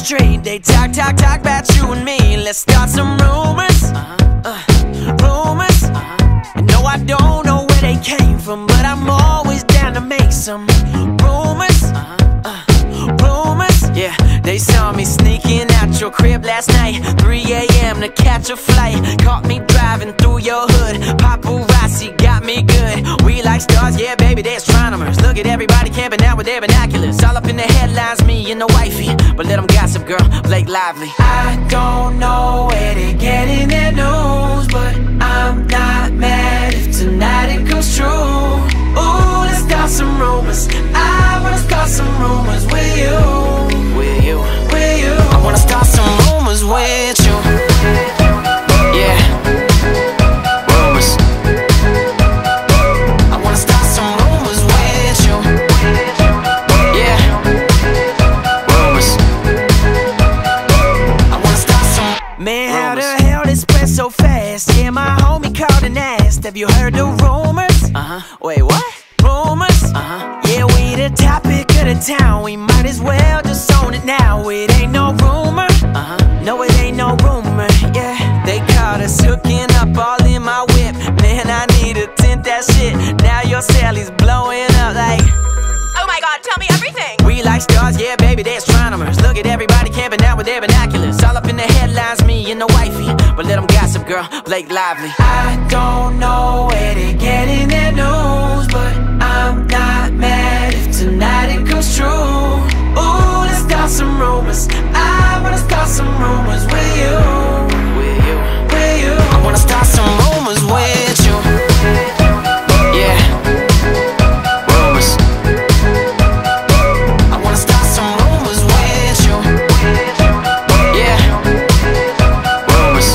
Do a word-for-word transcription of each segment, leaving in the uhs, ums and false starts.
street, they talk, talk, talk about you and me. Let's start some rumors, uh-huh. uh, rumors. uh-huh. No, I don't know where they came from, but I'm always down to make some rumors, uh-huh. uh, rumors. Yeah, they saw me sneaking out your crib last night, three A M to catch a flight. Caught me driving through your hood, paparazzi got me good. We like stars, yeah baby, they're astronomers. Look at everybody camping out with their binoculars. All up in the headlines, me and the wifey, but let them gossip, girl, Blake Lively. I don't know where they're getting their news, but I'm not mad if tonight it goes true. Ooh, let's start some rumors. I wanna start some rumors with you. With you, with you. I wanna start some rumors with you. Yeah, rumors. I wanna start some rumors with you. Yeah, rumors. I wanna start some. Man, how the hell this spread so fast? Yeah, my homie called and asked, have you heard the rumors? Uh-huh. Wait, what? Rumors? Uh-huh. Yeah, we the topic of the town. We might as well just own it now. It ain't no rumor. Uh-huh. No, it ain't no rumor. Yeah, they caught us hooking up all in my whip. Man, I need to tint that shit. Now your Sally's blowing up like, oh my god, tell me everything. we like stars, yeah baby, they're astronomers. Look at everybody camping out with their binoculars. All up in the headlines, me and the wifey, but let them gossip, girl, Blake Lively. I don't know where they're getting their news, but I'm not mad if tonight it goes true. Ooh, let's start some rumors. I wanna start some rumors with you. With you, with you. I wanna start some rumors with you. Yeah, rumors. I wanna start some rumors with you. Yeah, rumors.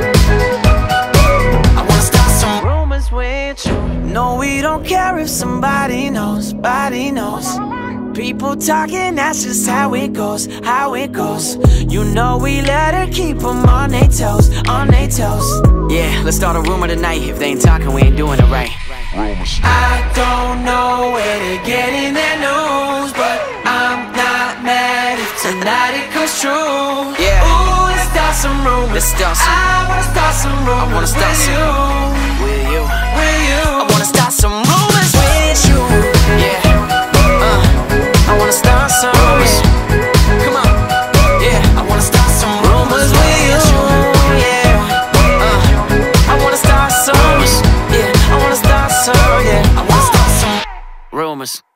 I wanna start some rumors with you. No, we don't care if somebody knows, somebody knows. People talking, that's just how it goes, how it goes. You know we let her keep them on their toes, on their toes. Yeah, let's start a rumor tonight. If they ain't talking, we ain't doing it right. I don't know where they're getting their news, but I'm not mad if tonight it goes true. Yeah. Ooh, let's start some rumors. Let's start some. I wanna start some rumors. I wanna start with some. You. With you. With you. I wanna start some rumors with you. Yeah. I wanna start some rumors. Come on, yeah. I wanna start some rumors with you. Yeah, uh, I wanna start some rumors. Yeah, I wanna start some. Yeah, I wanna start some rumors.